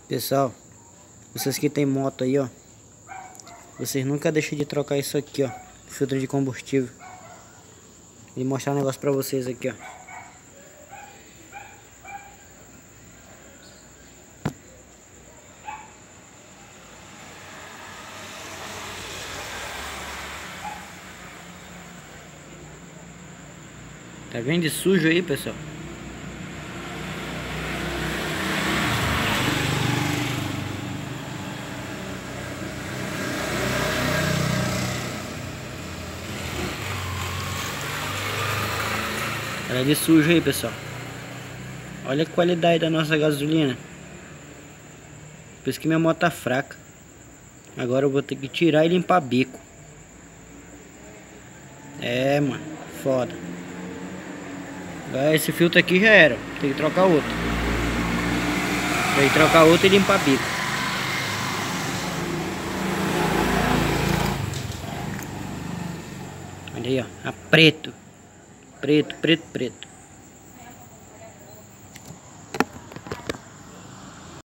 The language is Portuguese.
Pessoal, vocês que tem moto aí, ó, vocês nunca deixam de trocar isso aqui, ó, filtro de combustível. Vou mostrar um negócio pra vocês aqui, ó. Tá vendo de sujo aí, pessoal? Olha de sujo aí, pessoal. Olha a qualidade da nossa gasolina. Por isso que minha moto tá fraca. Agora eu vou ter que tirar e limpar bico. É, mano, foda. Agora esse filtro aqui já era. Tem que trocar outro. Tem que trocar outro e limpar bico. Olha aí, ó. A preto. Preto, preto, preto.